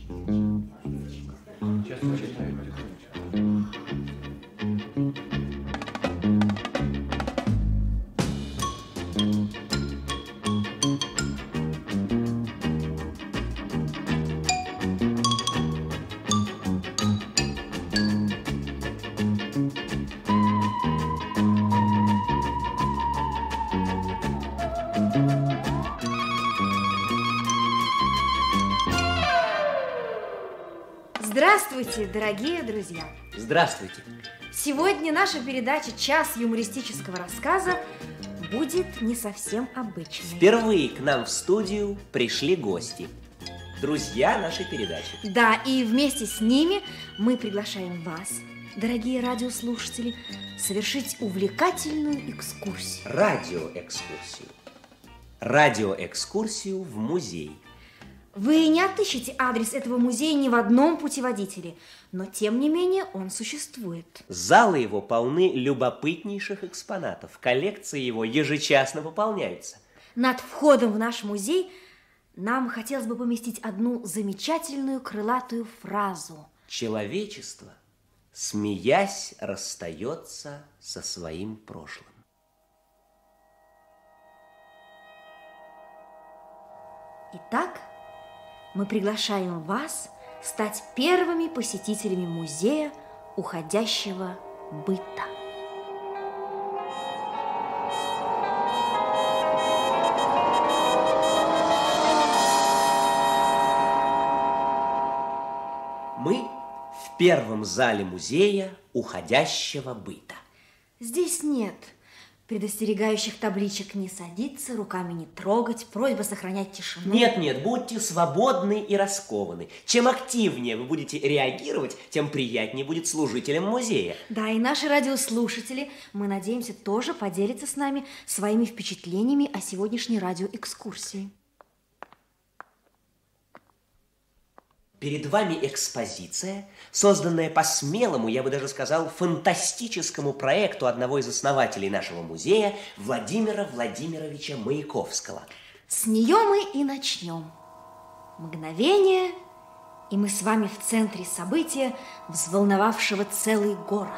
Сейчас прочитаю тихонечко. Здравствуйте, дорогие друзья! Здравствуйте! Сегодня наша передача «Час юмористического рассказа» будет не совсем обычной. Впервые к нам в студию пришли гости, друзья нашей передачи. Да, и вместе с ними мы приглашаем вас, дорогие радиослушатели, совершить увлекательную экскурсию. Радиоэкскурсию. Радиоэкскурсию в музей. Вы не отыщете адрес этого музея ни в одном путеводителе, но тем не менее он существует. Залы его полны любопытнейших экспонатов. Коллекции его ежечасно пополняются. Над входом в наш музей нам хотелось бы поместить одну замечательную крылатую фразу. Человечество, смеясь, расстается со своим прошлым. Итак, мы приглашаем вас стать первыми посетителями музея уходящего быта. Мы в первом зале музея уходящего быта. Здесь нет предостерегающих табличек: не садиться, руками не трогать, просьба сохранять тишину. Нет, будьте свободны и раскованы. Чем активнее вы будете реагировать, тем приятнее будет служителям музея. Да, и наши радиослушатели, мы надеемся, тоже поделятся с нами своими впечатлениями о сегодняшней радиоэкскурсии. Перед вами экспозиция, созданная по смелому, я бы даже сказал, фантастическому проекту одного из основателей нашего музея, Владимира Владимировича Маяковского. С нее мы и начнем. Мгновение, и мы с вами в центре события, взволновавшего целый город.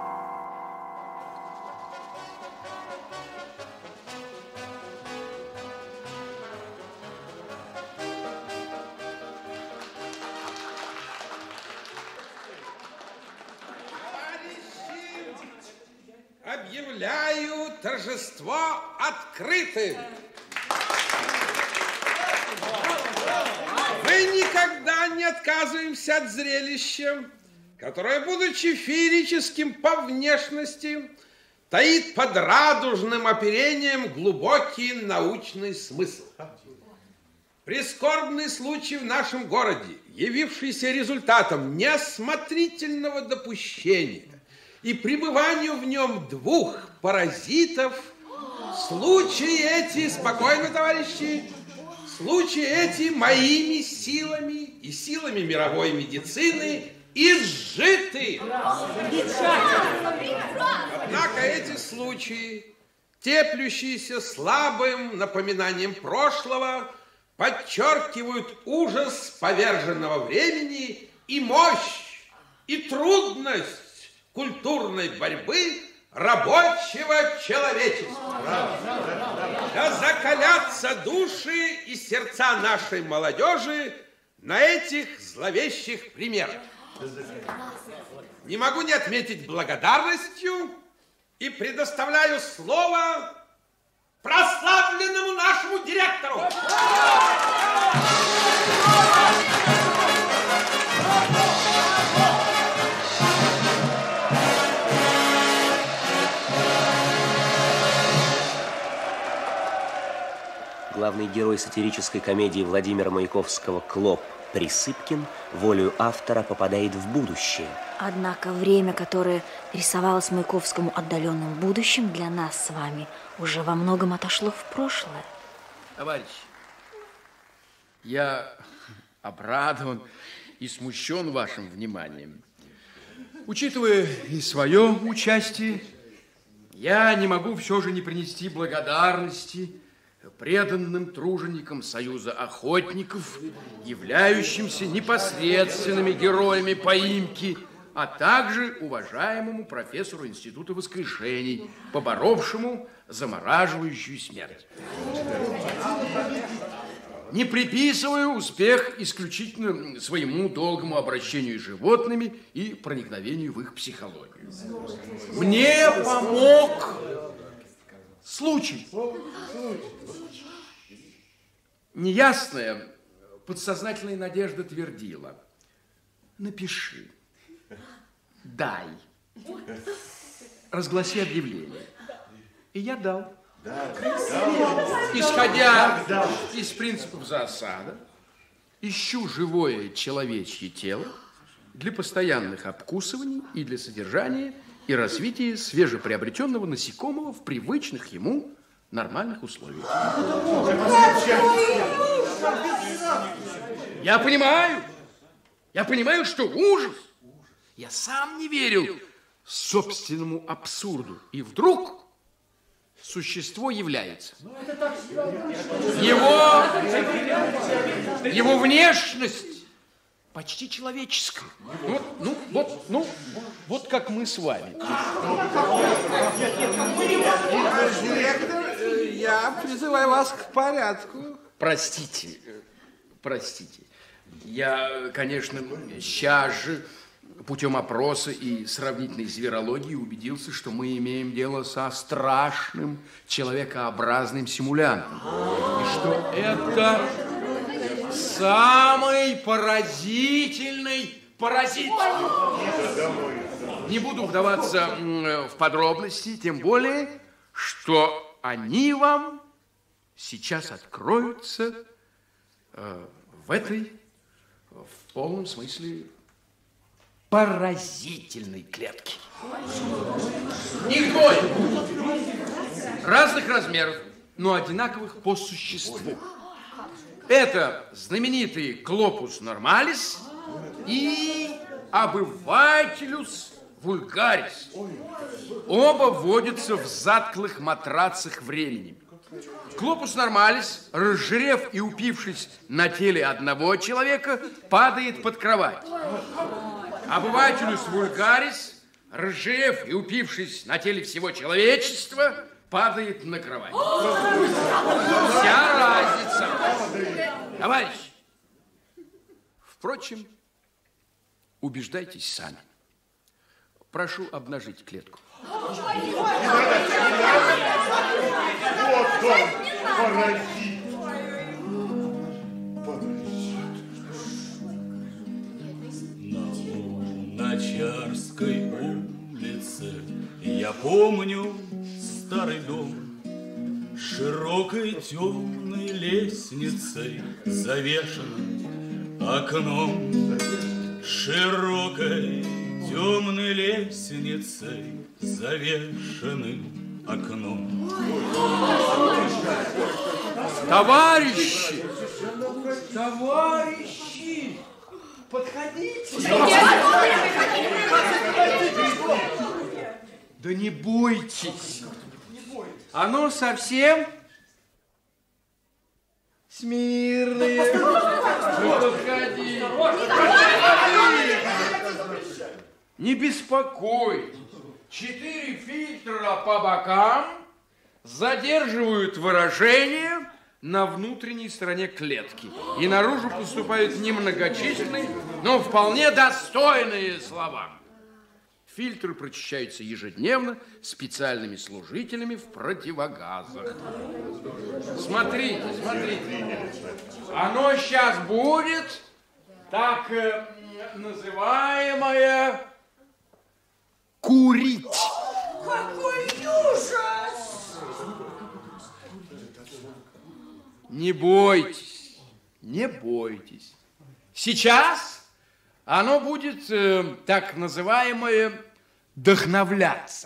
Объявляю торжество открытым. Мы никогда не отказываемся от зрелища, которое, будучи феерическим по внешности, таит под радужным оперением глубокий научный смысл. Прискорбный случай в нашем городе, явившийся результатом неосмотрительного допущения и пребыванию в нем двух паразитов, случаи эти, спокойно, товарищи, случаи эти моими силами и силами мировой медицины изжиты. Однако эти случаи, теплющиеся слабым напоминанием прошлого, подчеркивают ужас поверженного времени и мощь, и трудность культурной борьбы рабочего человечества. Да закалятся души и сердца нашей молодежи на этих зловещих примерах. Не могу не отметить благодарностью и предоставляю слово прославленному нашему директору. Главный герой сатирической комедии Владимира Маяковского Клоп Присыпкин волею автора попадает в будущее. Однако время, которое рисовалось Маяковскому отдаленным будущим, для нас с вами уже во многом отошло в прошлое. Товарищ, я обрадован и смущен вашим вниманием. Учитывая и свое участие, я не могу все же не принести благодарности преданным труженикам Союза охотников, являющимся непосредственными героями поимки, а также уважаемому профессору Института воскрешений, поборовшему замораживающую смерть. Не приписываю успех исключительно своему долгому обращению с животными и проникновению в их психологию. Мне помог случай. Неясная подсознательная надежда твердила: напиши, дай, разгласи объявление. И я дал. Исходя из принципов зоосада, ищу живое человечье тело для постоянных обкусываний и для содержания и развития свежеприобретенного насекомого в привычных ему нормальных условиях. Я понимаю, что ужас. Я сам не верил собственному абсурду. И вдруг существо является. Его внешность почти человеческая. Вот как мы с вами. Директор, я призываю вас к порядку. Простите. Я, конечно, сейчас же путем опроса и сравнительной зверологии убедился, что мы имеем дело со страшным человекообразным симулянтом. И что это самый поразительный паразит. Не буду вдаваться в подробности, тем более, что они вам сейчас откроются в полном смысле поразительной клетки. Их двое. Разных размеров, но одинаковых по существу. Это знаменитый Клопус нормалис и обывателюс вульгарис. Оба водятся в затклых матрацах времени. Клопус нормалис, разжирев и упившись на теле одного человека, падает под кровать. Обывателюс вульгарис, разжирев и упившись на теле всего человечества, падает на кровать. Вся разница. Товарищ, впрочем, убеждайтесь сами. Прошу обнажить клетку. Вот он, паразит. На Чарской улице я помню старый дом, широкой темной лестницей завешенным окном, широкой темной лестницей завешенным окном. Товарищи! Подходите! Да не бойтесь! Оно совсем смирное. Ну, подходи! Не беспокойтесь. 4 фильтра по бокам задерживают выражение на внутренней стороне клетки. И наружу поступают немногочисленные, но вполне достойные слова. Фильтры прочищаются ежедневно специальными служителями в противогазах. Смотрите. Оно сейчас будет так называемое курить. Какой ужас! Не бойтесь. Сейчас оно будет так называемое вдохновляться.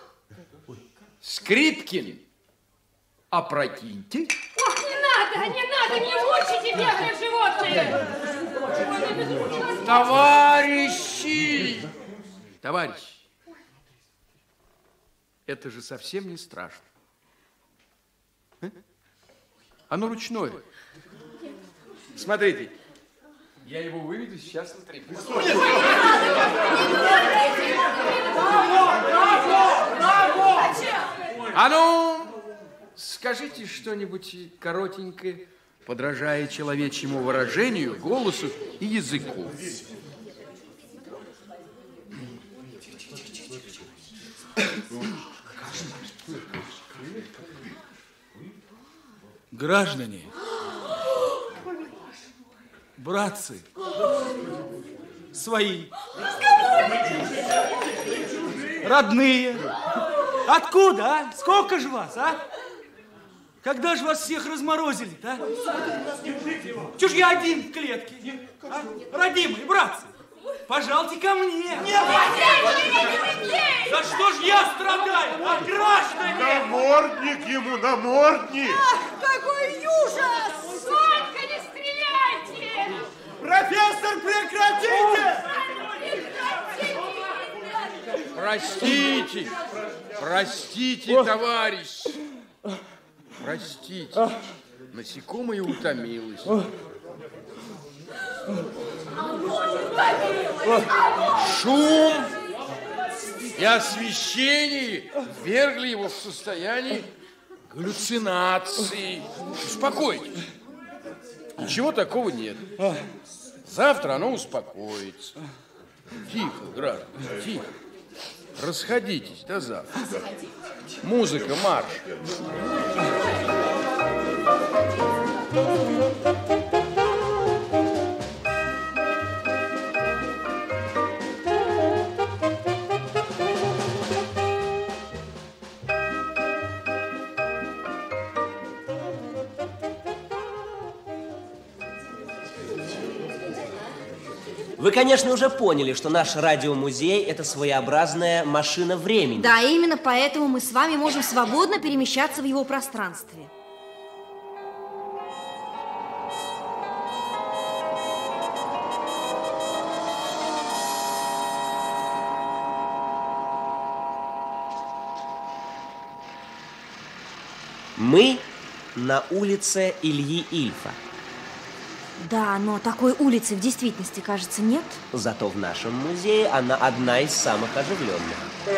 Скрипкин, опрокиньте. Ох, не надо, не мучите бедные животные! Товарищи, это же совсем не страшно. Оно ручное. Смотрите, я его выведу сейчас на трибуну. А ну, скажите что-нибудь коротенькое, подражая человечьему выражению, голосу и языку. Граждане, братцы, свои, родные, откуда, а? Сколько же вас, а? Когда же вас всех разморозили-то, а? Чё ж я один в клетке, а? Родимые, братцы, пожалуйте ко мне. Да что ж я страдаю, а, граждане? Намордник ему, намордник! Какой ужас! Только не стреляйте! Профессор, прекратите! Простите, простите, товарищ. Простите. Насекомое утомилось. Шум и освещение ввергли его в состояние галлюцинации. Успокойтесь. Ничего такого нет. Завтра оно успокоится. Тихо, граждане, тихо. Расходитесь до завтра. Музыка, марш. Вы, конечно, уже поняли, что наш радиомузей – это своеобразная машина времени. Да, именно поэтому мы с вами можем свободно перемещаться в его пространстве. Мы на улице Ильи Ильфа. Да, но такой улицы в действительности, кажется, нет. Зато в нашем музее она одна из самых оживленных.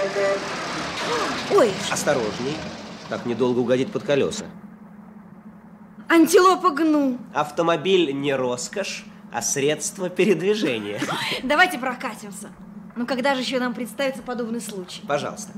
Ой, Осторожней, так недолго угодить под колеса. антилопа гну. Автомобиль не роскошь, а средство передвижения. Давайте прокатимся. Ну, когда же еще нам представится подобный случай? Пожалуйста.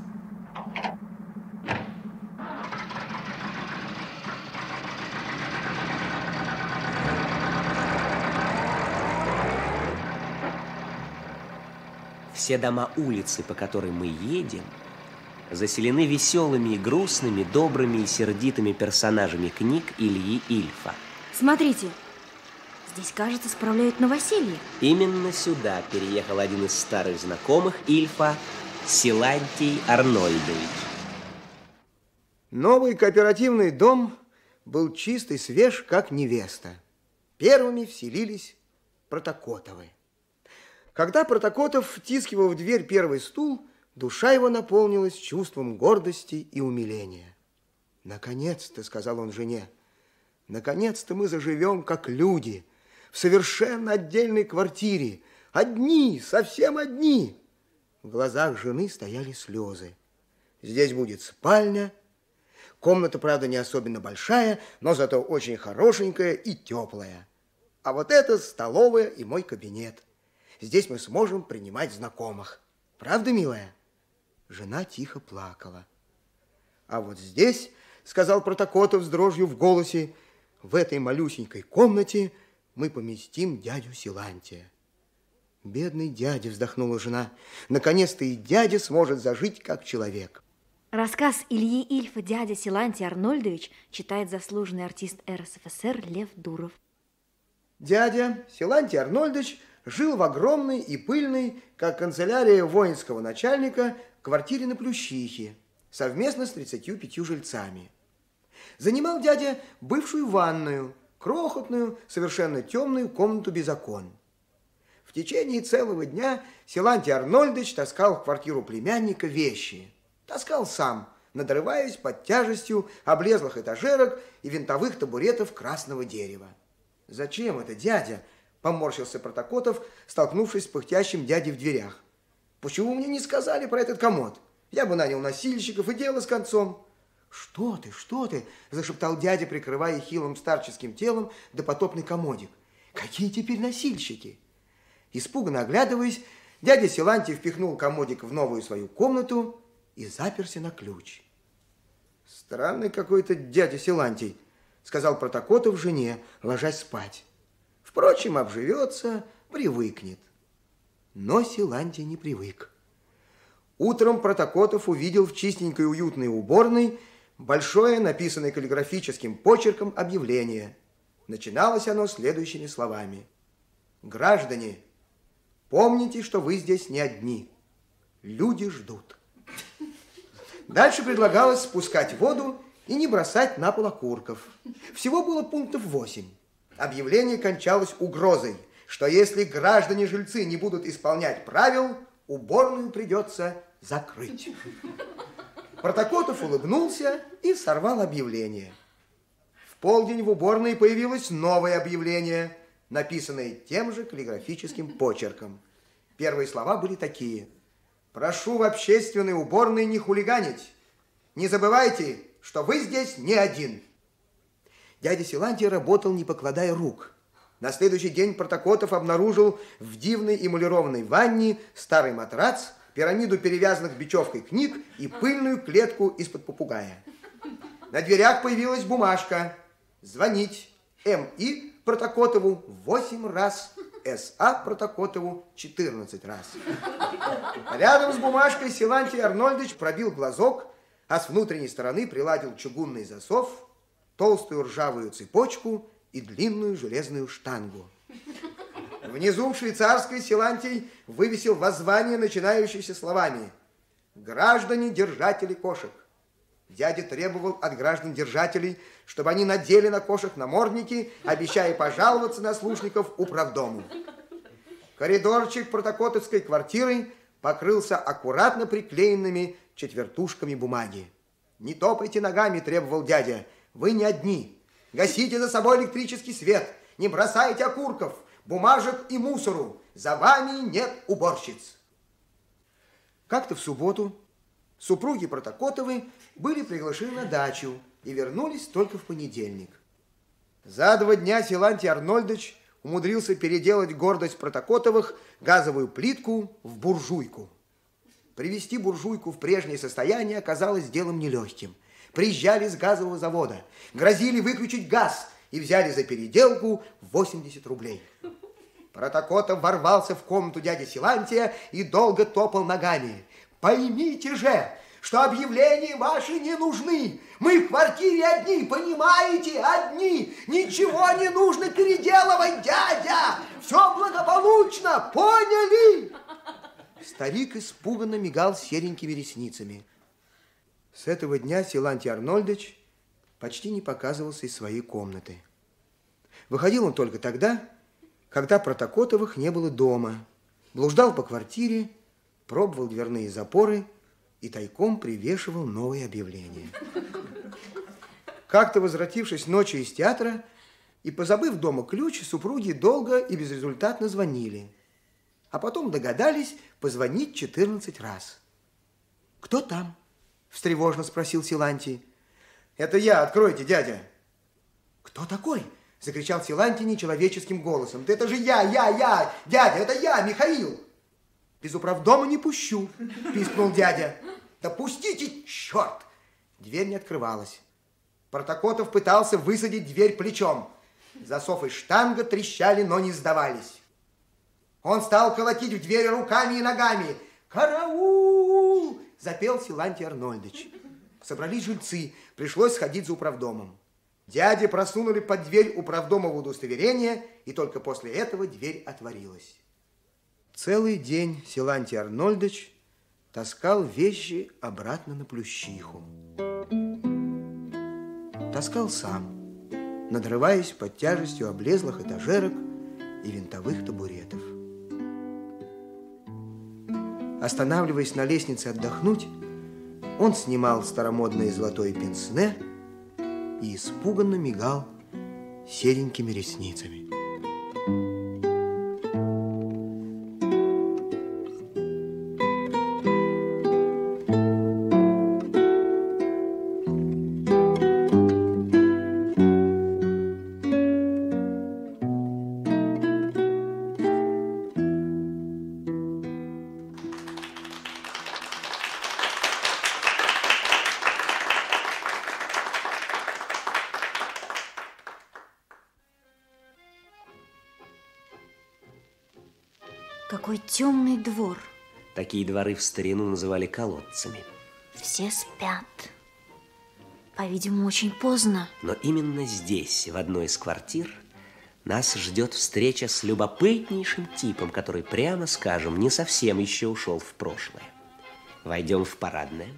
Все дома улицы, по которой мы едем, заселены веселыми и грустными, добрыми и сердитыми персонажами книг Ильи Ильфа. Смотрите, здесь, кажется, справляют новоселье. Именно сюда переехал один из старых знакомых Ильфа, Силантий Арнольдович. Новый кооперативный дом был чист и свеж, как невеста. Первыми вселились Протокотовы. Когда Протокотов втискивал в дверь первый стул, душа его наполнилась чувством гордости и умиления. «Наконец-то», — сказал он жене, — «наконец-то мы заживем, как люди, в совершенно отдельной квартире, одни, совсем одни». В глазах жены стояли слезы. «Здесь будет спальня. Комната, правда, не особенно большая, но зато очень хорошенькая и теплая. А вот это столовая и мой кабинет. Здесь мы сможем принимать знакомых. Правда, милая?» Жена тихо плакала. «А вот здесь, — сказал Протокотов с дрожью в голосе, — в этой малюсенькой комнате мы поместим дядю Силантия». «Бедный дядя, — вздохнула жена, — наконец-то и дядя сможет зажить как человек». Рассказ Ильи Ильфа «Дядя Силантий Арнольдович» читает заслуженный артист РСФСР Лев Дуров. Дядя Силантий Арнольдович жил в огромной и пыльной, как канцелярия воинского начальника, квартире на Плющихе, совместно с 35 жильцами. Занимал дядя бывшую ванную, крохотную, совершенно темную комнату без окон. В течение целого дня Силантий Арнольдович таскал в квартиру племянника вещи. Таскал сам, надрываясь под тяжестью облезлых этажерок и винтовых табуретов красного дерева. «Зачем это, дядя?» – поморщился Протокотов, столкнувшись с пыхтящим дядей в дверях. «Почему мне не сказали про этот комод? Я бы нанял носильщиков и дело с концом». Что ты?» – зашептал дядя, прикрывая хилым старческим телом допотопный комодик. «Какие теперь носильщики?» Испуганно оглядываясь, дядя Силантий впихнул комодик в новую свою комнату и заперся на ключ. «Странный какой-то дядя Силантий», – сказал Протокотов жене, ложась спать. «Впрочем, обживется, привыкнет». Но Силантий не привык. Утром Протокотов увидел в чистенькой уютной уборной большое, написанное каллиграфическим почерком, объявление. Начиналось оно следующими словами. «Граждане, помните, что вы здесь не одни. Люди ждут». Дальше предлагалось спускать воду и не бросать на пол окурков. Всего было пунктов 8. Объявление кончалось угрозой, что если граждане-жильцы не будут исполнять правил, уборную придется закрыть. Протокотов улыбнулся и сорвал объявление. В полдень в уборной появилось новое объявление, написанное тем же каллиграфическим почерком. Первые слова были такие. «Прошу в общественной уборной не хулиганить. Не забывайте, что вы здесь не один». Дядя Силантий работал, не покладая рук. На следующий день Протокотов обнаружил в дивной эмалированной ванне старый матрац, пирамиду перевязанных бечевкой книг и пыльную клетку из-под попугая. На дверях появилась бумажка. Звонить М.И. Протокотову 8 раз, С.А. Протокотову 14 раз. Рядом с бумажкой Силантий Арнольдович пробил глазок, а с внутренней стороны приладил чугунный засов, толстую ржавую цепочку и длинную железную штангу. Внизу в швейцарской Силантий вывесил воззвание, начинающееся словами «Граждане-держатели кошек». Дядя требовал от граждан-держателей, чтобы они надели на кошек намордники, обещая пожаловаться на слушников управдому. Коридорчик протокотовской квартиры покрылся аккуратно приклеенными четвертушками бумаги. «Не топайте ногами», требовал дядя, «вы не одни. Гасите за собой электрический свет, не бросайте окурков, бумажек и мусору. За вами нет уборщиц». Как-то в субботу супруги Протокотовы были приглашены на дачу и вернулись только в понедельник. За 2 дня Силантий Арнольдович умудрился переделать гордость Протокотовых газовую плитку в буржуйку. Привести буржуйку в прежнее состояние оказалось делом нелегким. Приезжали с газового завода, грозили выключить газ и взяли за переделку 80 рублей. Протокотов ворвался в комнату дяди Силантия и долго топал ногами. «Поймите же, что объявления ваши не нужны. Мы в квартире одни, понимаете, одни. Ничего не нужно переделывать, дядя. Все благополучно, поняли?» Старик испуганно мигал серенькими ресницами. С этого дня Силантий Арнольдович почти не показывался из своей комнаты. Выходил он только тогда, когда Протокотовых не было дома. Блуждал по квартире, пробовал дверные запоры и тайком привешивал новые объявления. Как-то, возвратившись ночью из театра и позабыв дома ключ, супруги долго и безрезультатно звонили. А потом догадались позвонить 14 раз. «Кто там?» – встревожно спросил Силантий. «Это я, откройте, дядя». «Кто такой?» – закричал Силантий нечеловеческим голосом. «Да это же я, дядя, это я, Михаил!» «Без управдома не пущу», – пискнул дядя. «Да пустите, черт!» Дверь не открывалась. Протокотов пытался высадить дверь плечом. Засов и штанга трещали, но не сдавались. Он стал колотить в дверь руками и ногами. «Караул!» – запел Силантий Арнольдович. Собрались жильцы, пришлось сходить за управдомом. Дяде просунули под дверь управдомово удостоверение, и только после этого дверь отворилась. Целый день Силантий Арнольдович таскал вещи обратно на Плющиху. Таскал сам, надрываясь под тяжестью облезлых этажерок и винтовых табуретов. Останавливаясь на лестнице отдохнуть, Он снимал старомодное золотое пенсне и испуганно мигал серенькими ресницами. Какой темный двор. Такие дворы в старину называли колодцами. Все спят. По-видимому, очень поздно. Но именно здесь, в одной из квартир, нас ждет встреча с любопытнейшим типом, который, прямо скажем, не совсем еще ушел в прошлое. Войдем в парадное.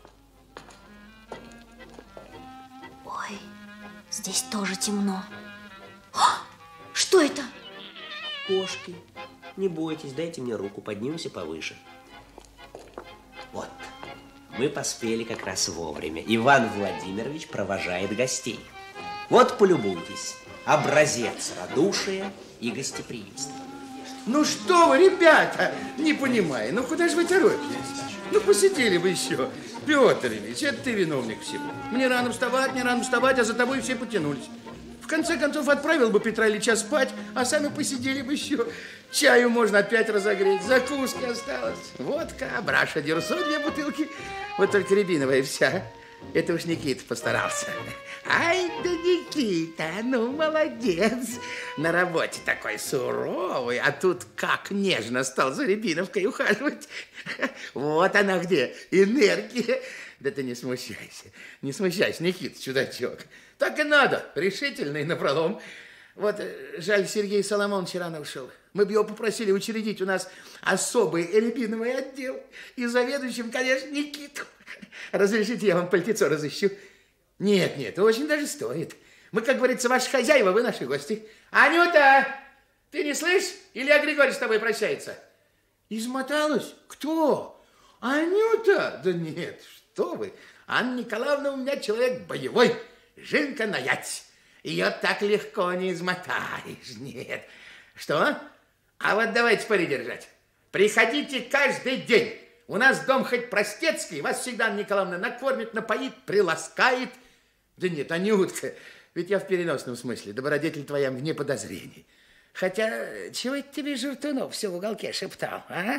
Ой, здесь тоже темно. О, что это? Кошки. Не бойтесь, дайте мне руку, поднимемся повыше. Вот, мы поспели как раз вовремя. Иван Владимирович провожает гостей. Вот, полюбуйтесь, образец радушия и гостеприимства. Ну что вы, ребята, не понимаю, ну куда же вы торопитесь? Ну посидели бы еще. Петр Ильич, это ты виновник всего. Мне рано вставать, а за тобой все потянулись. В конце концов, отправил бы Петра Ильича спать, а сами посидели бы еще. Чаю можно опять разогреть, закуски осталось. Водка, браша, дерсо, 2 бутылки. Вот только рябиновая вся. Это уж Никита постарался. Ай да Никита, ну молодец. На работе такой суровый, а тут как нежно стал за рябиновкой ухаживать. Вот она где, энергия. Да ты не смущайся, Никита, чудачок. Так и надо, решительно и напролом. Вот жаль, Сергей Соломонович рано ушел. Мы бы его попросили учредить у нас особый рябиновый отдел. И заведующим, конечно, Никиту. Разрешите, я вам пальтецо разыщу? Нет, очень даже стоит. Мы, как говорится, ваши хозяева, вы наши гости. Анюта, ты не слышишь? Илья Григорьевич с тобой прощается. Измоталась? Кто? Анюта? Да нет, что вы. Анна Николаевна у меня человек боевой. Жинка наять. Ее так легко не измотаешь. Нет. Что? А вот давайте пари держать. Приходите каждый день. У нас дом хоть простецкий, вас всегда Анна Николаевна накормит, напоит, приласкает. Да нет, Анютка, ведь я в переносном смысле. Добродетель твоя вне подозрений. Хотя, чего это тебе Жиртунов все в уголке шептал, а?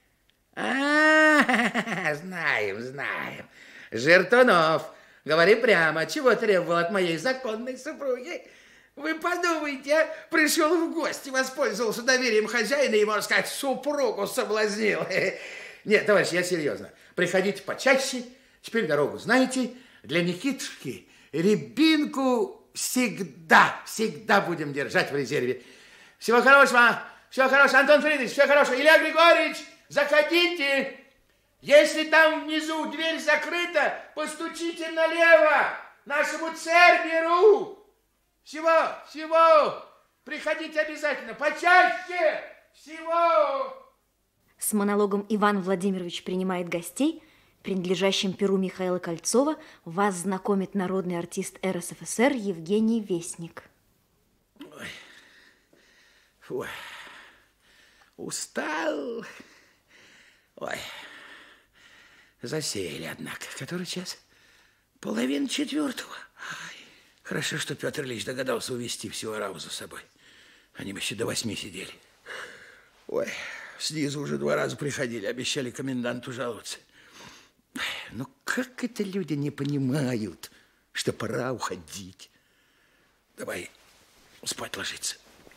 Знаем. Жиртунов, говори прямо, чего требовал от моей законной супруги? Вы подумайте, а? Пришел в гости, воспользовался доверием хозяина и, можно сказать, супругу соблазнил. Нет, товарищ, я серьезно. Приходите почаще, теперь дорогу знаете. Для Никитушки рябинку всегда будем держать в резерве. Всего хорошего, Антон Фридович, всего хорошего. Илья Григорьевич, заходите. Если там внизу дверь закрыта, постучите налево, нашему Церберу. Всего. Приходите обязательно, почаще. Всего. С монологом Иван Владимирович принимает гостей, принадлежащим перу Михаила Кольцова, вас знакомит народный артист РСФСР Евгений Вестник. Ой. Устал. Ой. Засеяли, однако. Который час? 3:30. Ай. Хорошо, что Петр Ильич догадался увезти всю ораву за собой. Они бы еще до 8 сидели. Ой, снизу уже 2 раза приходили, обещали коменданту жаловаться. Ну, как это люди не понимают, что пора уходить? Давай спать ложиться.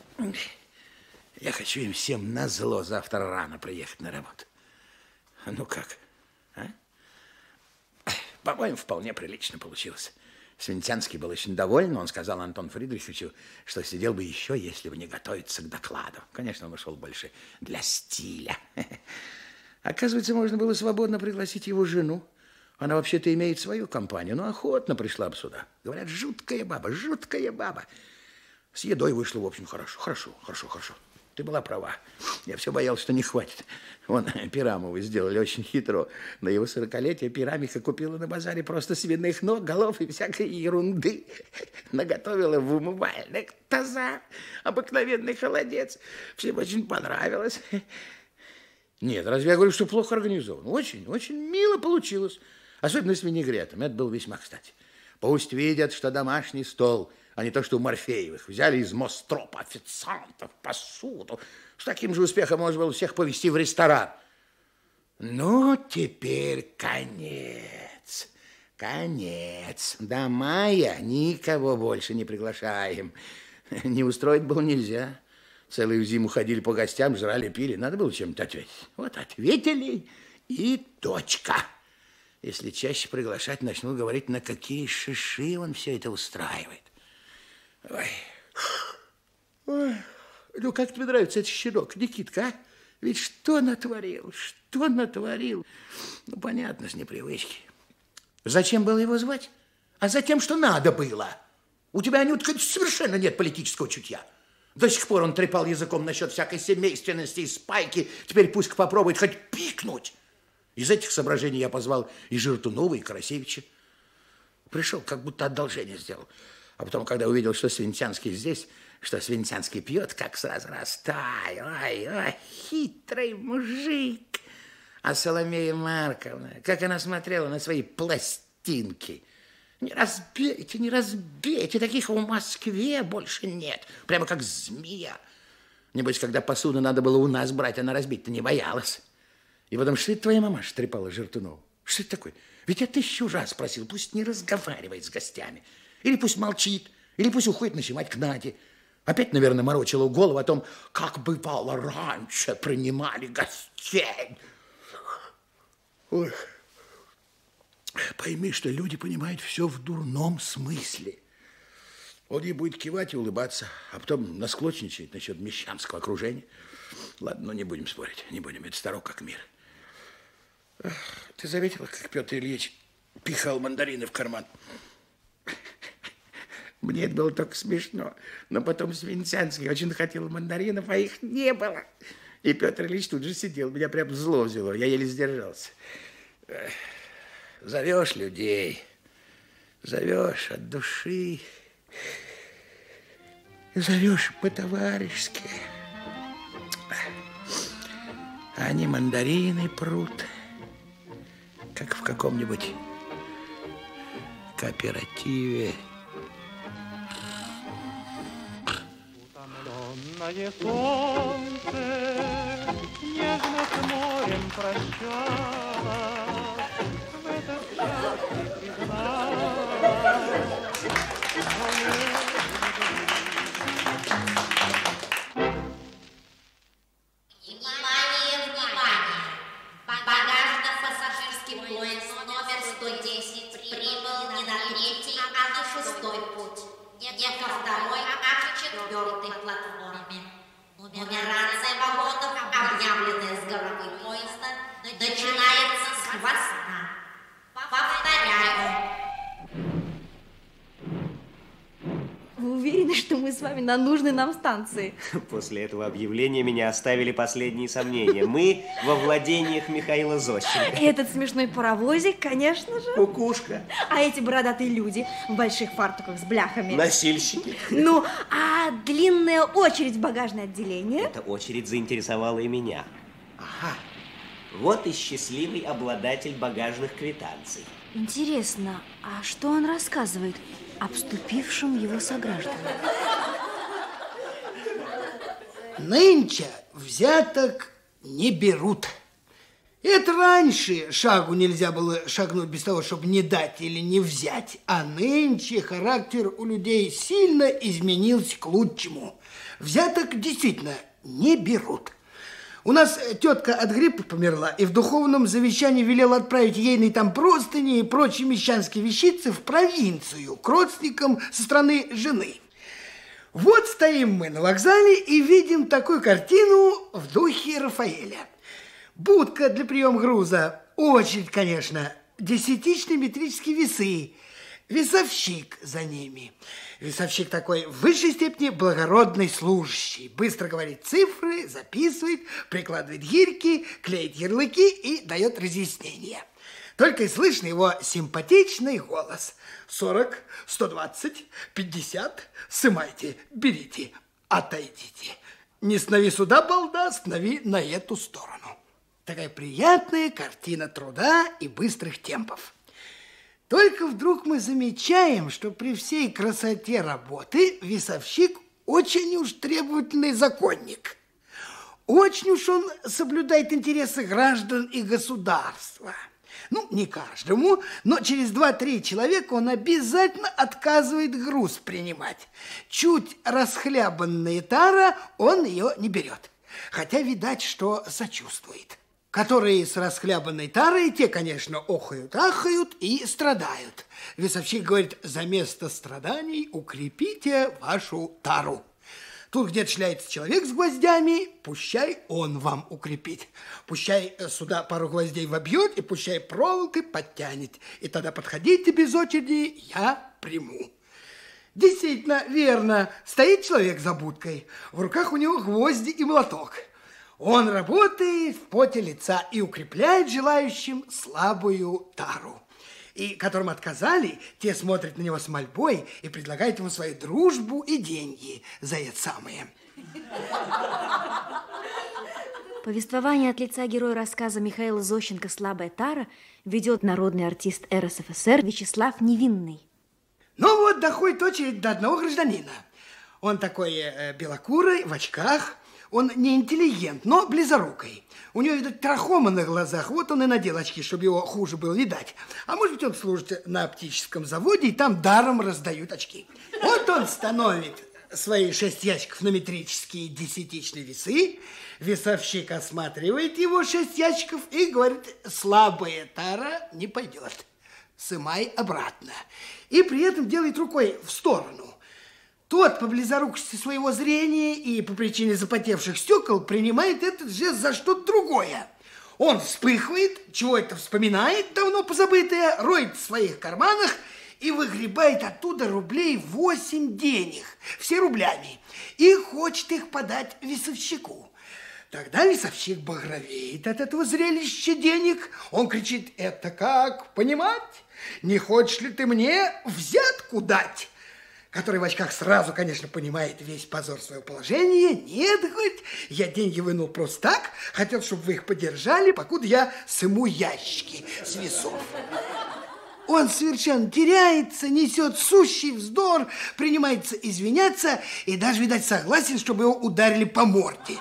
Я хочу им всем назло завтра рано приехать на работу. Ну как, а? По-моему, вполне прилично получилось. Свинтянский был очень доволен. Он сказал Антону Фридриховичу, что сидел бы еще, если бы не готовиться к докладу. Конечно, он ушел больше для стиля. Оказывается, можно было свободно пригласить его жену. Она вообще-то имеет свою компанию, но охотно пришла бы сюда. Говорят, жуткая баба. С едой вышло, в общем, хорошо. ты была права. Я все боялся, что не хватит. Вон, Пирамову сделали очень хитро. На его 40-летие Пирамиха купила на базаре просто свиных ног, голов и всякой ерунды. Наготовила в умывальных тазах. Обыкновенный холодец. Всем очень понравилось. Нет, разве я говорю, что плохо организовано? Очень, очень мило получилось. Особенно с винегретом. Это было весьма кстати. Пусть видят, что домашний стол, а не то, что у Морфеевых. Взяли из Мостропа официантов, посуду. С таким же успехом можно было всех повезти в ресторан. Ну, теперь конец. Конец. До мая никого больше не приглашаем. Не устроить было нельзя. Целую зиму ходили по гостям, жрали, пили. Надо было чем-то ответить. Вот ответили и точка. Если чаще приглашать, начну говорить, на какие шиши он все это устраивает. Ой. Ой. Ну, как тебе нравится этот щенок, Никитка, а? Ведь что натворил, что натворил? Ну, понятно, с непривычки. Зачем было его звать? А затем, что надо было. У тебя, Анютка, совершенно нет политического чутья. До сих пор он трепал языком насчет всякой семейственности и спайки. Теперь пусть попробует хоть пикнуть. Из этих соображений я позвал и Жиртунова, и Карасевича. Пришел, как будто одолжение сделал. А потом, когда увидел, что Свинтянский здесь, что Свинтянский пьет, как сразу растай. Ой, хитрый мужик. А Соломея Марковна, как она смотрела на свои пластинки. Не разбейте, таких в Москве больше нет. Прямо как змея. Небось, когда посуду надо было у нас брать, она разбить-то не боялась. И потом, что это твоя мамаша трепала Жиртунову? Что это такое? Ведь я 1000 раз просил, пусть не разговаривает с гостями. Или пусть молчит, или пусть уходит ночевать к Наде. Опять, наверное, морочила голову о том, как бывало раньше принимали гостей. Ой. Пойми, что люди понимают все в дурном смысле. Он ей будет кивать и улыбаться, а потом насклочничает насчет мещанского окружения. Ладно, но не будем спорить, не будем, это старо как мир. Ты заметила, как Петр Ильич пихал мандарины в карман? Мне это было только смешно. Но потом Свинтянский очень хотел мандаринов, а их не было. И Петр Ильич тут же сидел, меня прям зло взяло, я еле сдержался. Зовешь людей, зовешь от души, зовешь по-товарищески. Они мандарины прут, как в каком-нибудь кооперативе. Утомленное солнце нежно с морем прощалось, в этот час не призналась. Багажно-пассажирский поезд номер 110 прибыл не на 3-й, а на 6-й путь. Не ко 2-й, а к 4-й платформе. Нумерация вагонов, объявленная с головы поезда, начинается с хвоста. Повторяю. Вы уверены, что мы с вами на нужной нам станции? После этого объявления меня оставили последние сомнения. Мы во владениях Михаила Зощенко. Этот смешной паровозик, конечно же. Кукушка. А эти бородатые люди в больших фартуках с бляхами. Носильщики. Ну, а длинная очередь в багажное отделение? Эта очередь заинтересовала и меня. Ага. Вот и счастливый обладатель багажных квитанций. Интересно, а что он рассказывает обступившим его согражданам? Нынче взяток не берут. Это раньше шагу нельзя было шагнуть без того, чтобы не дать или не взять. А нынче характер у людей сильно изменился к лучшему. Взяток действительно не берут. У нас тетка от гриппа померла, и в духовном завещании велела отправить ейные там простыни и прочие мещанские вещицы в провинцию к родственникам со стороны жены. Вот стоим мы на вокзале и видим такую картину в духе Рафаэля. Будка для приема груза, очередь, конечно, 10-метрические весы, весовщик за ними. Весовщик такой в высшей степени благородный служащий. Быстро говорит цифры, записывает, прикладывает гирьки, клеит ярлыки и дает разъяснения. Только и слышно его симпатичный голос. 40, 120, 50, сымайте, берите, отойдите. Не снови сюда, балда, снови на эту сторону. Такая приятная картина труда и быстрых темпов. Только вдруг мы замечаем, что при всей красоте работы весовщик очень уж требовательный законник. Очень уж он соблюдает интересы граждан и государства. Ну, не каждому, но через 2-3 человека он обязательно отказывает груз принимать. Чуть расхлябанная тара, он ее не берет. Хотя, видать, что сочувствует. Которые с расхлябанной тарой, те, конечно, охают, ахают и страдают. Весовщик говорит, за место страданий укрепите вашу тару. Тут где-то шляется человек с гвоздями, пущай он вам укрепит. Пущай сюда пару гвоздей вобьет и пущай проволокой подтянет. И тогда подходите без очереди, я приму. Действительно, верно, стоит человек за будкой, в руках у него гвозди и молоток. Он работает в поте лица и укрепляет желающим слабую тару. И которым отказали, те смотрят на него с мольбой и предлагают ему свою дружбу и деньги за это самое. Повествование от лица героя рассказа Михаила Зощенко «Слабая тара» ведет народный артист РСФСР Вячеслав Невинный. Ну вот, доходит очередь до одного гражданина. Он такой белокурый, в очках. Он не интеллигент, но близорукий. У него, видать, трахома на глазах. Вот он и надел очки, чтобы его хуже было видать. А может быть, он служит на оптическом заводе, и там даром раздают очки. Вот он становит свои 6 ящиков на метрические десятичные весы. Весовщик осматривает его 6 ящиков и говорит, слабая тара не пойдет. Сымай обратно. И при этом делает рукой в сторону. Тот по близорукости своего зрения и по причине запотевших стекол принимает этот жест за что-то другое. Он вспыхивает, чего это вспоминает, давно позабытое, роет в своих карманах и выгребает оттуда рублей 8 денег, все рублями, и хочет их подать весовщику. Тогда весовщик багровеет от этого зрелища денег. Он кричит, это как понимать? Не хочешь ли ты мне взятку дать? Который в очках сразу, конечно, понимает весь позор своего положения. Нет, говорит, я деньги вынул просто так, хотел, чтобы вы их подержали, покуда я сыму ящики с весов. Он совершенно теряется, несет сущий вздор, принимается извиняться и даже, видать, согласен, чтобы его ударили по морде.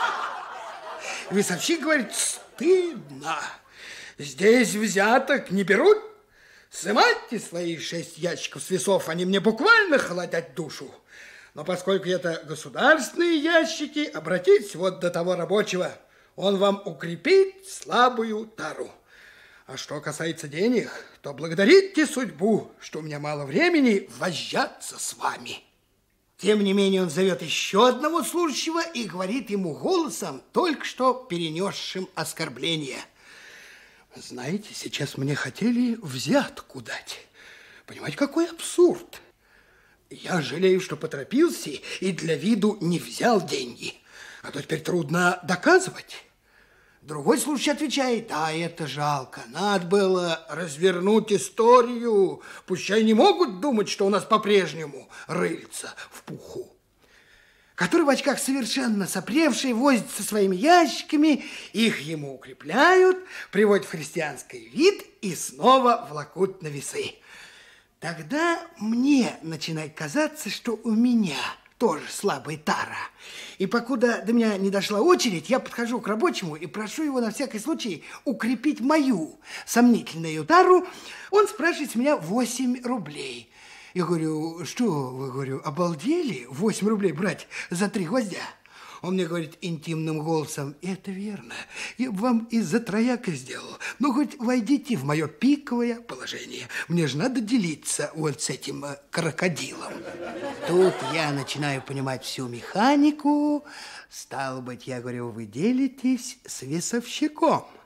Весовщик говорит, стыдно, здесь взяток не берут. Сымайте свои 6 ящиков с весов, они мне буквально холодят душу. Но поскольку это государственные ящики, обратитесь вот до того рабочего. Он вам укрепит слабую тару. А что касается денег, то благодарите судьбу, что у меня мало времени возжаться с вами. Тем не менее он зовет еще одного служащего и говорит ему голосом, только что перенесшим оскорбление. Знаете, сейчас мне хотели взятку дать. Понимаете, какой абсурд. Я жалею, что поторопился и для виду не взял деньги. А то теперь трудно доказывать. Другой служащий отвечает, да, это жалко. Надо было развернуть историю. Пущай не могут думать, что у нас по-прежнему рыльца в пуху. Который в очках совершенно сопревший, возится со своими ящиками, их ему укрепляют, приводят в христианский вид и снова влакут на весы. Тогда мне начинает казаться, что у меня тоже слабая тара. И покуда до меня не дошла очередь, я подхожу к рабочему и прошу его на всякий случай укрепить мою сомнительную тару. Он спрашивает с меня 8 рублей. Я говорю, что вы, говорю, обалдели 8 рублей брать за 3 гвоздя? Он мне говорит интимным голосом, это верно, я бы вам и за трояка сделал, но хоть войдите в мое пиковое положение, мне же надо делиться вот с этим крокодилом. Тут я начинаю понимать всю механику, стало быть, я говорю, вы делитесь с весовщиком.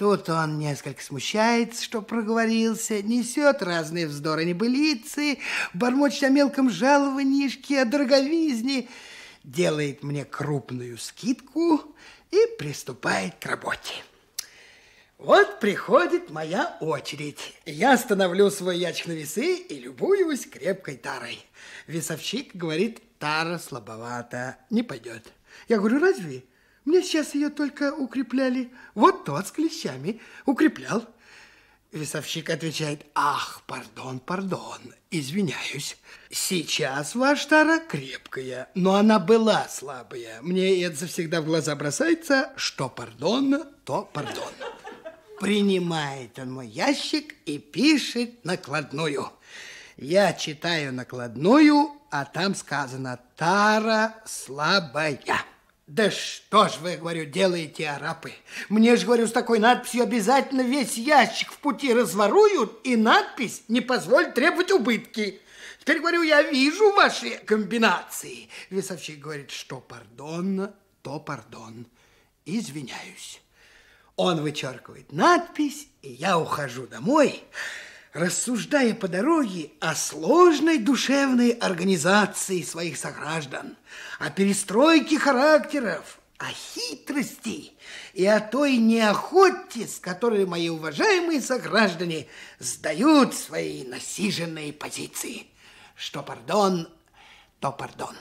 Тут он несколько смущается, что проговорился, несет разные вздоры небылицы, бормочет о мелком жалованишке, о дороговизне, делает мне крупную скидку и приступает к работе. Вот приходит моя очередь. Я становлю свой ящик на весы и любуюсь крепкой тарой. Весовщик говорит, тара слабовата, не пойдет. Я говорю, разве? Мне сейчас ее только укрепляли. Вот тот с клещами укреплял. Весовщик отвечает, ах, пардон, извиняюсь. Сейчас ваша тара крепкая, но она была слабая. Мне это завсегда в глаза бросается, что пардон, то пардон. Принимает он мой ящик и пишет накладную. Я читаю накладную, а там сказано «тара слабая». Да что ж вы, говорю, делаете, арапы? Мне же, говорю, с такой надписью обязательно весь ящик в пути разворуют, и надпись не позволит требовать убытки. Теперь, говорю, я вижу ваши комбинации. Весовщик говорит, что пардон, то пардон. Извиняюсь. Он вычеркивает надпись, и я ухожу домой, рассуждая по дороге о сложной душевной организации своих сограждан, о перестройке характеров, о хитрости и о той неохоте, с которой мои уважаемые сограждане сдают свои насиженные позиции. Что пардон, то пардон.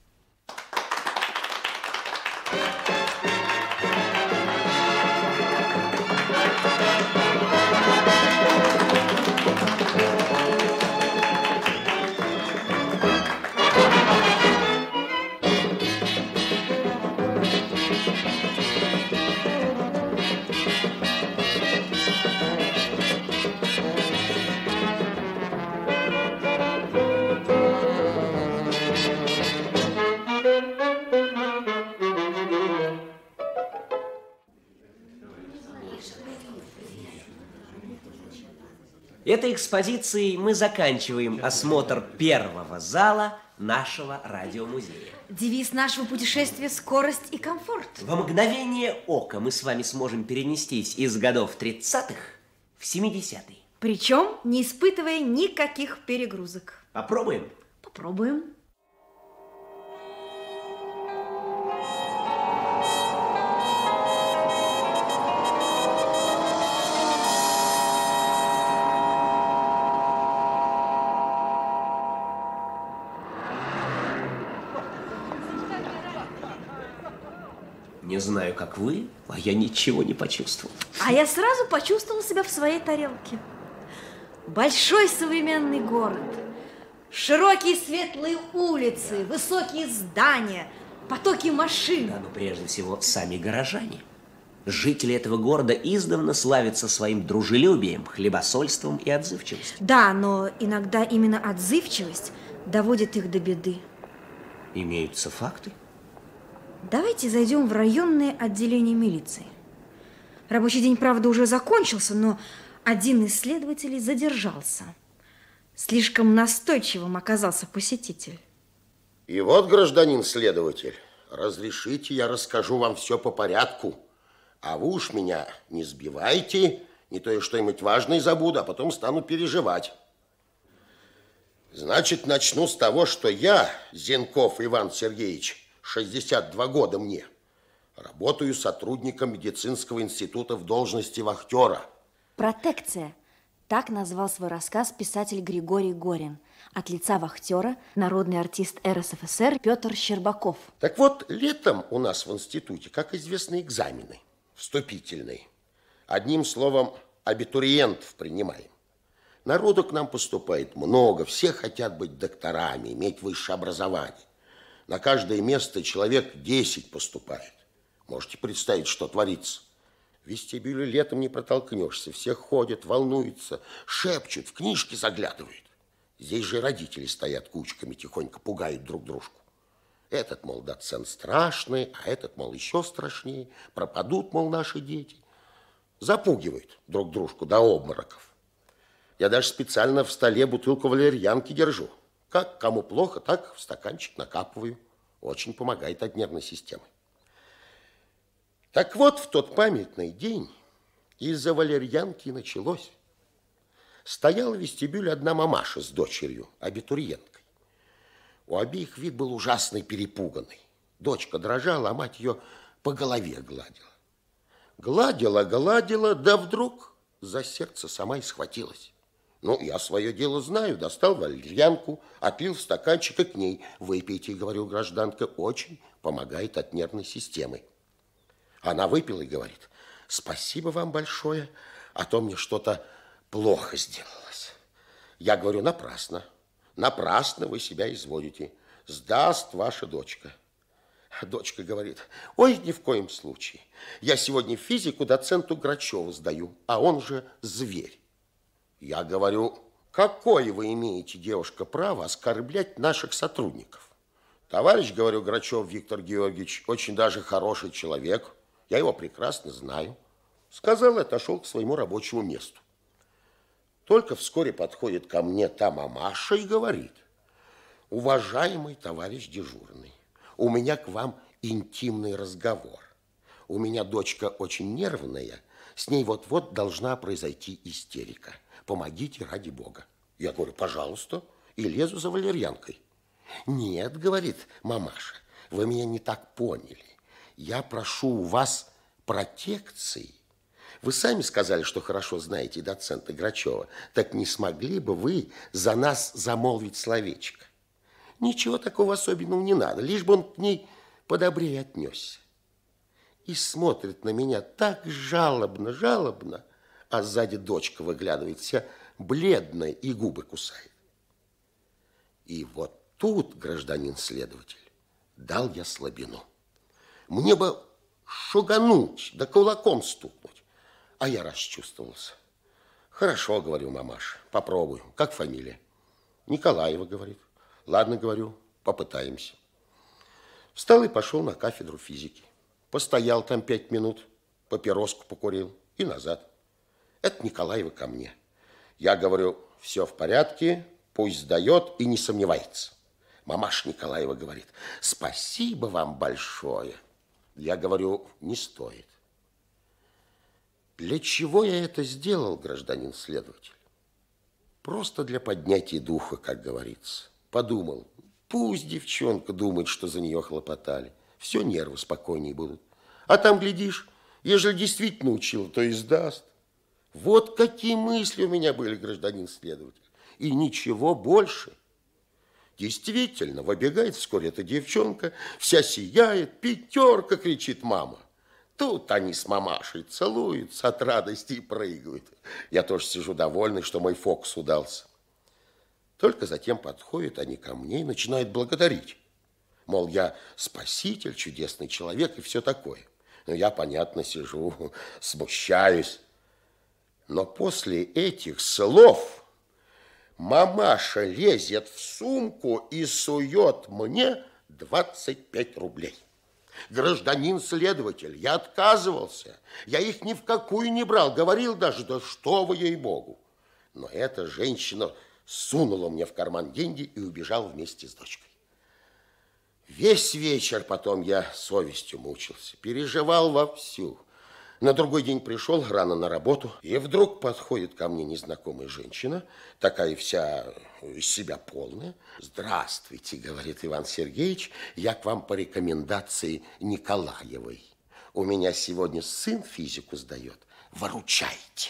Этой экспозицией мы заканчиваем осмотр первого зала нашего радиомузея. Девиз нашего путешествия – скорость и комфорт. Во мгновение ока мы с вами сможем перенестись из годов 30-х в 70-е. Причем не испытывая никаких перегрузок. Попробуем? Попробуем. Не знаю, как вы, а я ничего не почувствовал. А я сразу почувствовала себя в своей тарелке. Большой современный город, широкие светлые улицы, высокие здания, потоки машин. Да, но прежде всего сами горожане. Жители этого города издавна славятся своим дружелюбием, хлебосольством и отзывчивостью. Да, но иногда именно отзывчивость доводит их до беды. Имеются факты? Давайте зайдем в районное отделение милиции. Рабочий день, правда, уже закончился, но один из следователей задержался. Слишком настойчивым оказался посетитель. И вот, гражданин следователь, разрешите, я расскажу вам все по порядку. А вы уж меня не сбивайте, не то я что-нибудь важное забуду, а потом стану переживать. Значит, начну с того, что я, Зенков Иван Сергеевич, 62 года мне, работаю сотрудником медицинского института в должности вахтера. Протекция. Так назвал свой рассказ писатель Григорий Горин. От лица вахтера народный артист РСФСР Петр Щербаков. Так вот, летом у нас в институте, как известно, экзамены вступительные. Одним словом, абитуриентов принимаем. Народу к нам поступает много, все хотят быть докторами, иметь высшее образование. На каждое место человек 10 поступает. Можете представить, что творится. В вестибюле летом не протолкнешься. Все ходят, волнуются, шепчут, в книжки заглядывают. Здесь же родители стоят кучками, тихонько пугают друг дружку. Этот, мол, доцент страшный, а этот, мол, еще страшнее. Пропадут, мол, наши дети. Запугивают друг дружку до обмороков. Я даже специально в столе бутылку валерьянки держу. Как кому плохо, так в стаканчик накапываю. Очень помогает от нервной системы. Так вот, в тот памятный день Из-за валерьянки началось. Стояла в вестибюле одна мамаша с дочерью, абитуриенткой. У обеих вид был ужасный, перепуганный. Дочка дрожала, а мать ее по голове гладила. Гладила, да вдруг за сердце сама и схватилась. Ну, я свое дело знаю, достал валерьянку, отлил в стаканчик и к ней. Выпейте, говорю, гражданка, очень помогает от нервной системы. Она выпила и говорит: спасибо вам большое, а то мне что-то плохо сделалось. Я говорю: напрасно, напрасно вы себя изводите. Сдаст ваша дочка. Дочка говорит: ой, ни в коем случае. Я сегодня физику доценту Грачеву сдаю, а он же зверь. Я говорю: какое вы имеете, девушка, право оскорблять наших сотрудников? Товарищ, говорю, Грачев Виктор Георгиевич очень даже хороший человек. Я его прекрасно знаю. Сказал и отошел к своему рабочему месту. Только вскоре подходит ко мне та мамаша и говорит: уважаемый товарищ дежурный, у меня к вам интимный разговор. У меня дочка очень нервная, с ней вот-вот должна произойти истерика. Помогите ради Бога. Я говорю: пожалуйста, и лезу за валерьянкой. Нет, говорит мамаша, вы меня не так поняли. Я прошу у вас протекции. Вы сами сказали, что хорошо знаете доцента Грачева. Так не смогли бы вы за нас замолвить словечко? Ничего такого особенного не надо, лишь бы он к ней подобрее отнесся. И смотрит на меня так жалобно, а сзади дочка выглядывает вся бледная и губы кусает. И вот тут, гражданин следователь, дал я слабину. Мне бы шугануть, да кулаком стукнуть, а я расчувствовался. Хорошо, говорю, мамаша, попробую. Как фамилия? Николаева, говорит. Ладно, говорю, попытаемся. Встал и пошел на кафедру физики. Постоял там 5 минут, папироску покурил и назад. Это Николаева ко мне. Я говорю: все в порядке, пусть сдает и не сомневается. Мамаша Николаева говорит: спасибо вам большое. Я говорю: не стоит. Для чего я это сделал, гражданин следователь? Просто для поднятия духа, как говорится. Подумал, пусть девчонка думает, что за нее хлопотали. Все, нервы спокойнее будут. А там, глядишь, ежели действительно учил, то и сдаст. Вот какие мысли у меня были, гражданин следователь. И ничего больше. Действительно, выбегает вскоре эта девчонка, вся сияет, 5 кричит мама. Тут они с мамашей целуются от радости и прыгают. Я тоже сижу довольный, что мой фокус удался. Только затем подходят они ко мне и начинают благодарить. Мол, я спаситель, чудесный человек и все такое. Но я, понятно, сижу, смущаюсь. Но после этих слов мамаша лезет в сумку и сует мне 25 рублей. Гражданин следователь, я отказывался. Я их ни в какую не брал. Говорил даже: да что вы, ей-богу. Но эта женщина сунула мне в карман деньги и убежала вместе с дочкой. Весь вечер потом я совестью мучился, переживал вовсю. На другой день пришел рано на работу, и вдруг подходит ко мне незнакомая женщина, такая вся из себя полная. Здравствуйте, говорит Иван Сергеевич, я к вам по рекомендации Николаевой. У меня сегодня сын физику сдает, выручайте.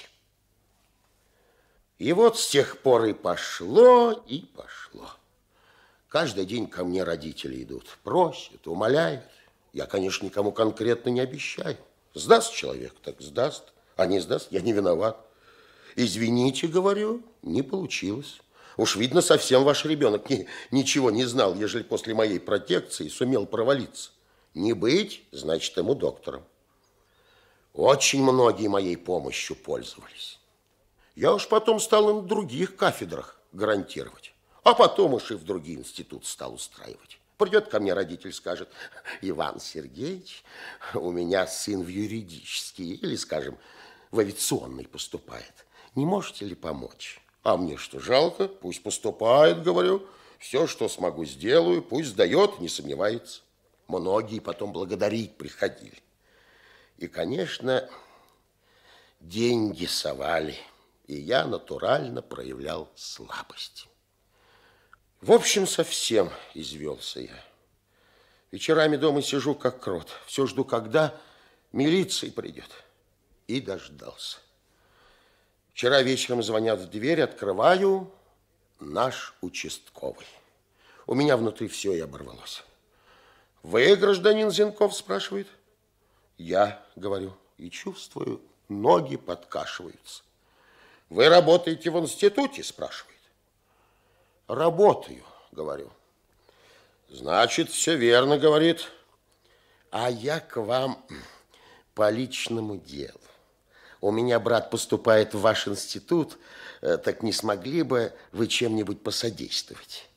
И вот с тех пор и пошло, и пошло. Каждый день ко мне родители идут, просят, умоляют. Я, конечно, никому конкретно не обещаю. Сдаст человек, так сдаст, а не сдаст, я не виноват. Извините, говорю, не получилось. Уж видно, совсем ваш ребенок ничего не знал, ежели после моей протекции сумел провалиться. Не быть, значит, ему доктором. Очень многие моей помощью пользовались. Я уж потом стал им в других кафедрах гарантировать. А потом уж и в другие институты стал устраивать. Придет ко мне родитель, скажет: Иван Сергеевич, у меня сын в юридический или, скажем, в авиационный поступает. Не можете ли помочь? А мне что, жалко? Пусть поступает, говорю. Все, что смогу, сделаю. Пусть сдает, не сомневается. Многие потом благодарить приходили. И, конечно, деньги совали, и я натурально проявлял слабость. В общем, совсем извелся я. Вечерами дома сижу, как крот. Все жду, когда милиция придет. И дождался. Вчера вечером звонят в дверь, открываю, наш участковый. У меня внутри все и оборвалось. Вы, гражданин Зенков, спрашивает? Я говорю, и чувствую, ноги подкашиваются. Вы работаете в институте, спрашивает. Работаю, говорю. Значит, все верно, говорит. А я к вам по личному делу. У меня брат поступает в ваш институт, так не смогли бы вы чем-нибудь посодействовать?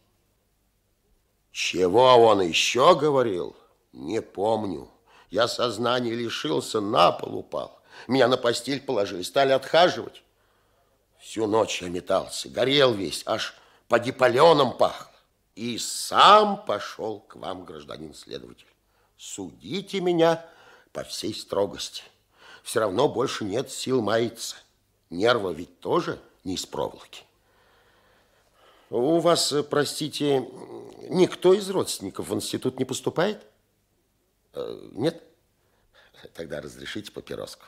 Чего он еще говорил? Не помню. Я сознания лишился, на пол упал. Меня на постель положили, стали отхаживать. Всю ночь я метался, горел весь, аж поди паленым пахло. И сам пошел к вам, гражданин следователь. Судите меня по всей строгости. Все равно больше нет сил маяться. Нервы ведь тоже не из проволоки. У вас, простите, никто из родственников в институт не поступает? Нет? Тогда разрешите папироску.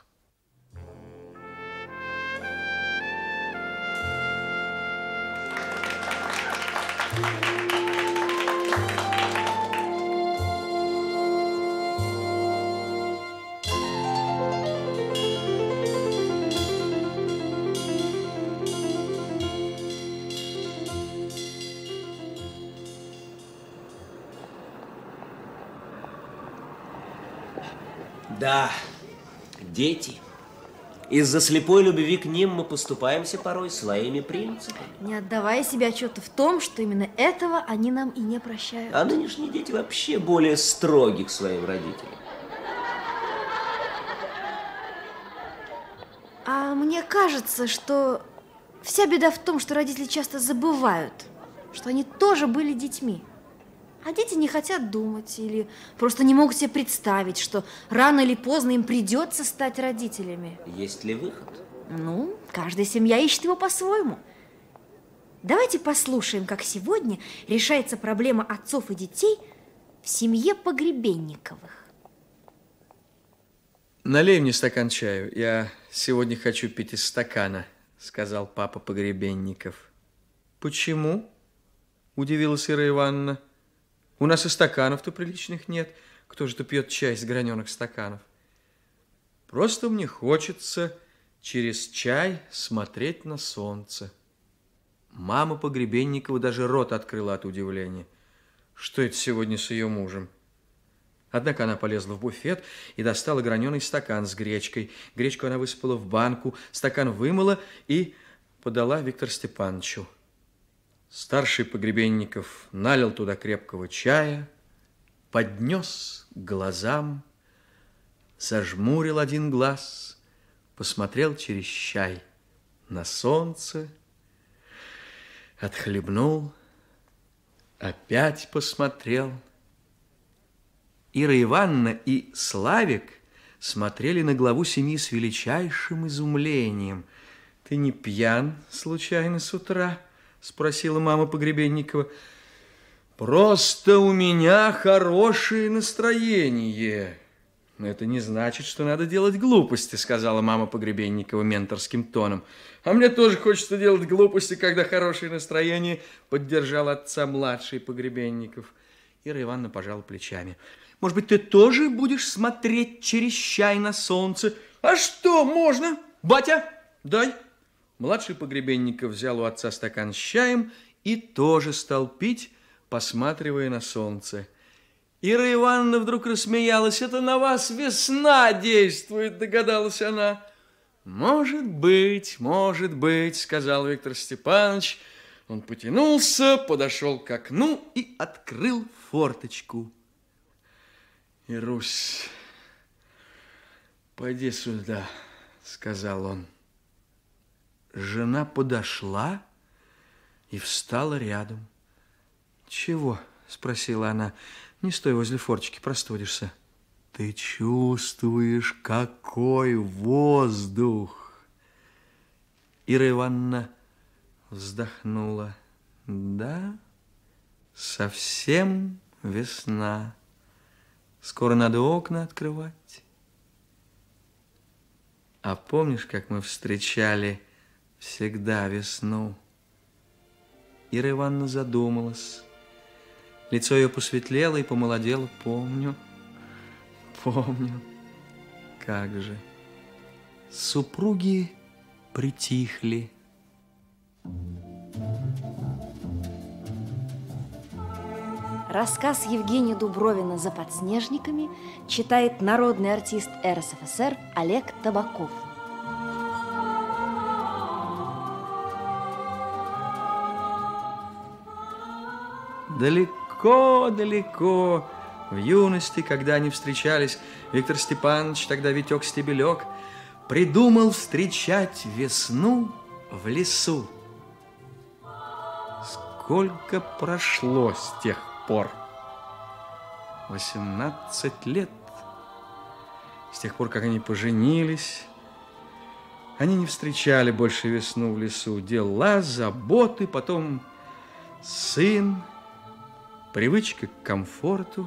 Да, дети. Из-за слепой любви к ним мы поступаемся порой своими принципами. Не отдавая себе отчета в том, что именно этого они нам и не прощают. А нынешние дети вообще более строги к своим родителям. А мне кажется, что вся беда в том, что родители часто забывают, что они тоже были детьми. А дети не хотят думать или просто не могут себе представить, что рано или поздно им придется стать родителями. Есть ли выход? Ну, каждая семья ищет его по-своему. Давайте послушаем, как сегодня решается проблема отцов и детей в семье Погребенниковых. Налей мне стакан чаю. Я сегодня хочу пить из стакана, сказал папа Погребенников. Почему? Удивилась Ира Ивановна. У нас и стаканов-то приличных нет. Кто же-то пьет чай из граненых стаканов? Просто мне хочется через чай смотреть на солнце. Мама Погребенникова даже рот открыла от удивления. Что это сегодня с ее мужем? Однако она полезла в буфет и достала граненый стакан с гречкой. Гречку она высыпала в банку, стакан вымыла и подала Виктору Степановичу. Старший Погребенников налил туда крепкого чая, поднес к глазам, зажмурил один глаз, посмотрел через чай на солнце, отхлебнул, опять посмотрел. Ира Ивановна и Славик смотрели на главу семьи с величайшим изумлением. «Ты не пьян случайно с утра?» — спросила мама Погребенникова. «Просто у меня хорошее настроение». «Это не значит, что надо делать глупости», — сказала мама Погребенникова менторским тоном. «А мне тоже хочется делать глупости, когда хорошее настроение», — поддержал отца младший Погребенников. Ира Ивановна пожала плечами. «Может быть, ты тоже будешь смотреть через чай на солнце?» «А что, можно? Батя, дай». Младший Погребенников взял у отца стакан с чаем и тоже стал пить, посматривая на солнце. Ира Ивановна вдруг рассмеялась. «Это на вас весна действует», — догадалась она. может быть», — сказал Виктор Степанович. Он потянулся, подошел к окну и открыл форточку. «Ирусь, пойди сюда», — сказал он. Жена подошла и встала рядом. «Чего?» — спросила она. «Не стой возле форточки, простудишься». «Ты чувствуешь, какой воздух?» Ира Ивановна вздохнула. Да, совсем весна. Скоро надо окна открывать. А помнишь, как мы встречали всегда весну? Ира Ивановна задумалась. Лицо ее посветлело и помолодело. Помню, помню. Как же. Супруги притихли. Рассказ Евгения Дубровина «За подснежниками» читает народный артист РСФСР Олег Табаков. Далеко-далеко в юности, когда они встречались, Виктор Степанович, тогда Витек Стебелек, придумал встречать весну в лесу. Сколько прошло с тех пор? 18 лет. С тех пор, как они поженились, они не встречали больше весну в лесу. Дела, заботы, потом сын, привычка к комфорту.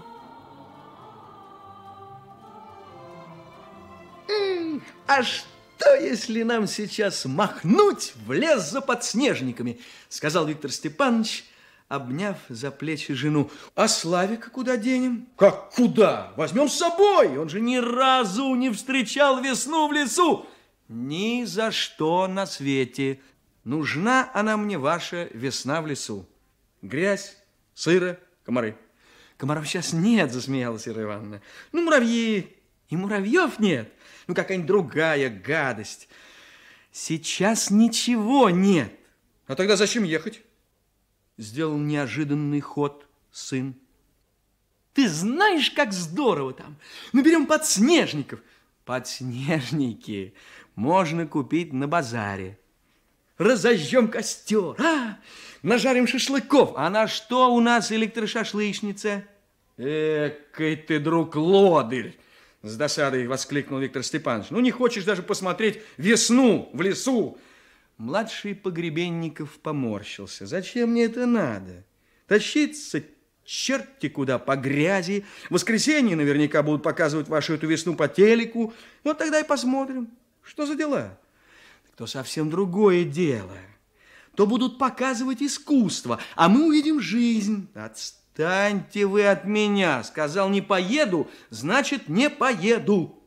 А что, если нам сейчас махнуть в лес за подснежниками? Сказал Виктор Степанович, обняв за плечи жену. А Славика куда денем? Как куда? Возьмем с собой. Он же ни разу не встречал весну в лесу. Ни за что на свете. Нужна она мне, ваша весна в лесу. Грязь, сыро, комары. Комаров сейчас нет, засмеялась Ира Ивановна. Ну, муравьи. И муравьев нет. Ну, какая-нибудь другая гадость. Сейчас ничего нет. А тогда зачем ехать? Сделал неожиданный ход сын. Ты знаешь, как здорово там. Наберем подснежников. Подснежники можно купить на базаре. Разожжем костер, нажарим шашлыков. А на что у нас электрошашлычница? Экой ты, друг лодырь! С досадой воскликнул Виктор Степанович. Ну, не хочешь даже посмотреть весну в лесу? Младший Погребенников поморщился. Зачем мне это надо? Тащиться черти куда по грязи. В воскресенье наверняка будут показывать вашу эту весну по телеку. Вот тогда и посмотрим, что за дела. То совсем другое дело. То будут показывать искусство, а мы увидим жизнь. Отстаньте вы от меня. Сказал, не поеду, значит, не поеду.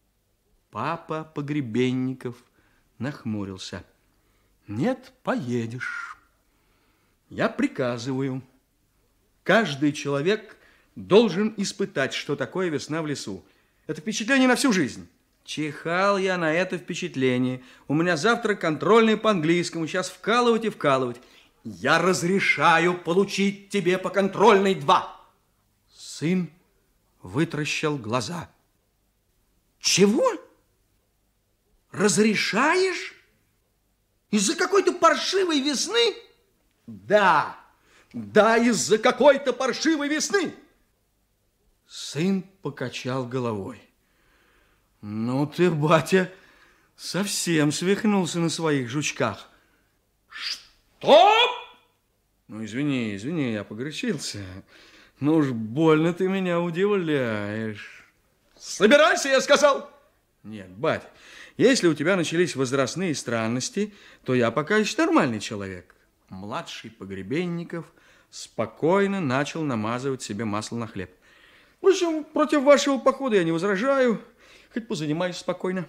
Папа Погребенников нахмурился. Нет, поедешь. Я приказываю. Каждый человек должен испытать, что такое весна в лесу. Это впечатление на всю жизнь. Чихал я на это впечатление. У меня завтра контрольный по английскому. Сейчас вкалывать и вкалывать. Я разрешаю получить тебе по контрольной 2. Сын вытращил глаза. Чего? Разрешаешь? Из-за какой-то паршивой весны? Да, из-за какой-то паршивой весны. Сын покачал головой. Ну ты, батя, совсем свихнулся на своих жучках. Что? Ну, извини, я погорячился. Ну уж больно ты меня удивляешь. Собирайся, я сказал. Нет, батя, если у тебя начались возрастные странности, то я пока еще нормальный человек. Младший Погребенников спокойно начал намазывать себе масло на хлеб. В общем, против вашего похода я не возражаю. Хоть позанимаюсь спокойно.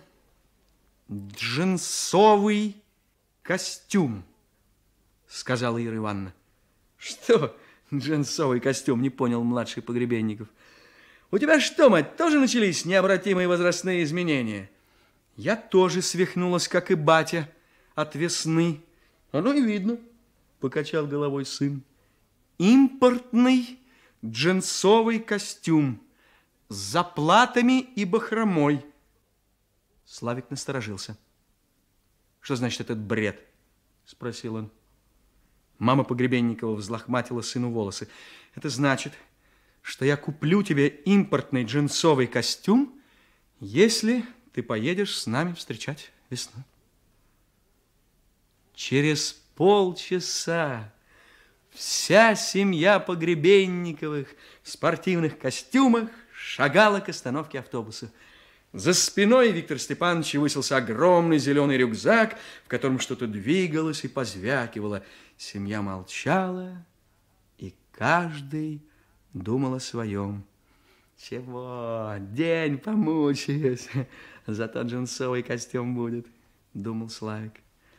Джинсовый костюм, сказала Ира Ивановна. Что джинсовый костюм, не понял младший Погребенников. У тебя что, мать, тоже начались необратимые возрастные изменения? Я тоже свихнулась, как и батя, от весны. Оно и видно, покачал головой сын. Импортный джинсовый костюм с заплатами и бахромой. Славик насторожился. Что значит этот бред? Спросил он. Мама Погребенникова взлохматила сыну волосы. Это значит, что я куплю тебе импортный джинсовый костюм, если ты поедешь с нами встречать весну. Через полчаса вся семья Погребенниковых в спортивных костюмах шагала к остановке автобуса. За спиной Виктора Степановича высился огромный зеленый рюкзак, в котором что-то двигалось и позвякивало. Семья молчала, и каждый думал о своем. Чего? День помучаюсь, зато джинсовый костюм будет, думал Славик.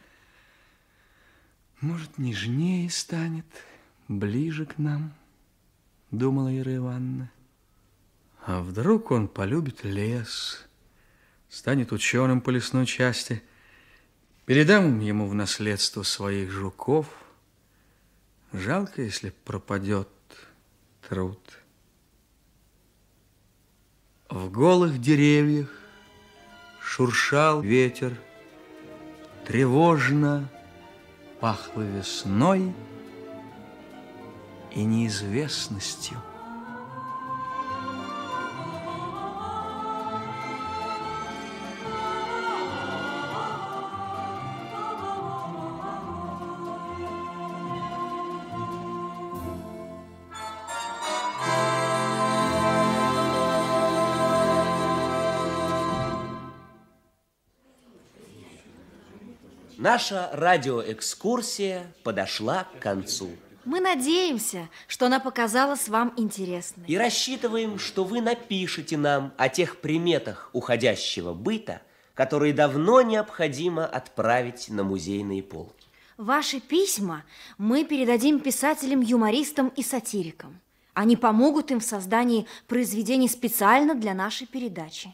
Может, нежнее станет, ближе к нам, думала Ира Ивановна. А вдруг он полюбит лес, станет ученым по лесной части, передам ему в наследство своих жуков. Жалко, если пропадет труд. В голых деревьях шуршал ветер, тревожно пахло весной и неизвестностью. Наша радиоэкскурсия подошла к концу. Мы надеемся, что она показалась вам интересной. И рассчитываем, что вы напишете нам о тех приметах уходящего быта, которые давно необходимо отправить на музейные полки. Ваши письма мы передадим писателям, юмористам и сатирикам. Они помогут им в создании произведений специально для нашей передачи.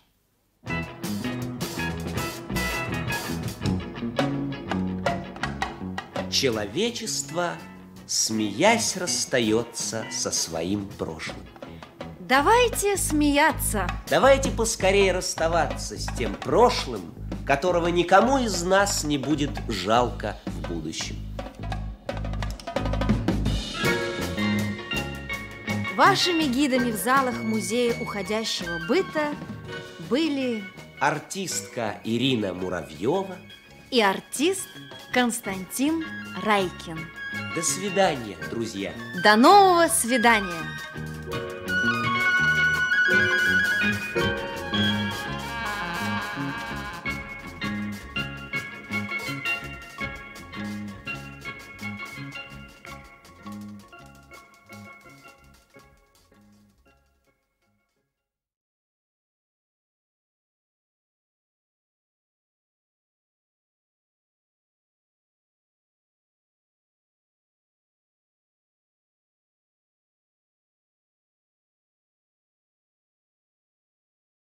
Человечество, смеясь, расстается со своим прошлым. Давайте смеяться. Давайте поскорее расставаться с тем прошлым, которого никому из нас не будет жалко в будущем. Вашими гидами в залах музея уходящего быта были артистка Ирина Муравьева и артист Константин Райкин. До свидания, друзья. До нового свидания.